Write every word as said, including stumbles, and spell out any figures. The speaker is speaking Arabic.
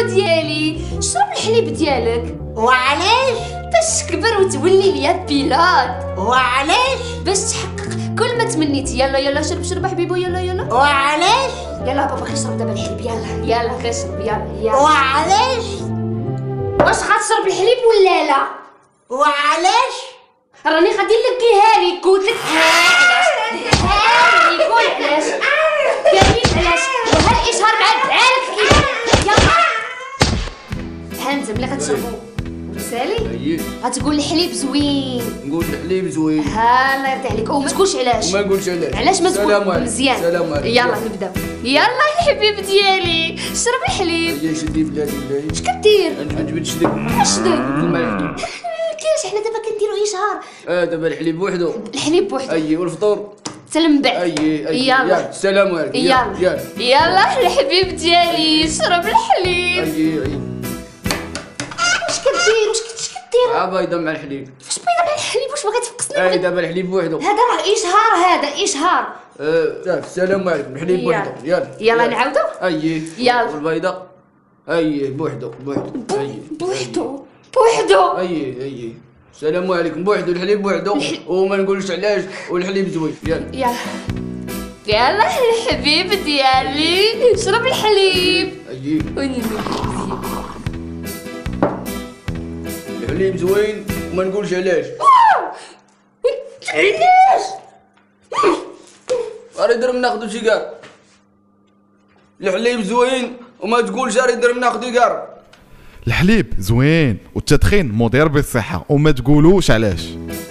ديالي، شرب الحليب ديالك. وعلاش؟ باش تكبر وتولي ليا بيلوت. وعلاش؟ باش تحقق كل ما تمنيتي. يلا يلا شرب شرب حبيبو، يلا يلا. وعلاش؟ يلا بابا خي شرب دابا الحليب، يلا يلا خي شرب، يلا يلا. وعلاش؟ واش غتشرب الحليب ولا لا؟ وعلاش؟ راني غادي نلقيها لك، قلت لك علاش هاني قول علاش قاليش علاش، وها الاشهار مع بعالك كيف. يلا حمزه ملي غتشربو رسالي اييه غتقول الحليب زوين. نقول الحليب زوين. ها الله يرضي عليك، وما تقولش علاش. وما نقولش علاش. علاش ما سلام تقول عليكم. مزيان. سلام عليكم. يلا نبداو. يلا الحبيب ديالي شرب الحليب. اييه شدي بلادي بلادي. اش كدير؟ نجبد شدك. اش داير؟ الماء الحليب. كاينش حنا دابا كنديرو اشهار. اه دابا الحليب بوحدو. الحليب بوحدو. اييه والفطور. حتى من بعد. اييه اييه يلا السلام عليكم. يلا يلا يلا الحبيب ديالي شرب الحليب. اييه اييه. واش كدير؟ واش كنتش كدير؟ اه بايضه مع الحليب. فاش بيض مع الحليب؟ واش باغي تفقسني؟ اي دابا الحليب بوحدو. هذا راه اشهار، هذا اشهار. اه صافي السلام عليكم. الحليب يلا. بوحدو. يلا يلا نعاودو. اييه يلا. والبيضه. اييه بوحدو بوحدو. اييه بوحدو بوحدو. اييه اييه السلام عليكم. بوحدو الحليب بوحدو وما نقولش علاش، والحليب زوين. يلا يلا يلا الحبيب ديالي شرب الحليب. اييه وني الحليب زوين وما نقولش علاش. علاش؟ راه درم ناخذ سيجار. الحليب زوين وما تقولش راه درم ناخذ سيجار. الحليب زوين والتدخين مضر بالصحة وما تقولوش علاش.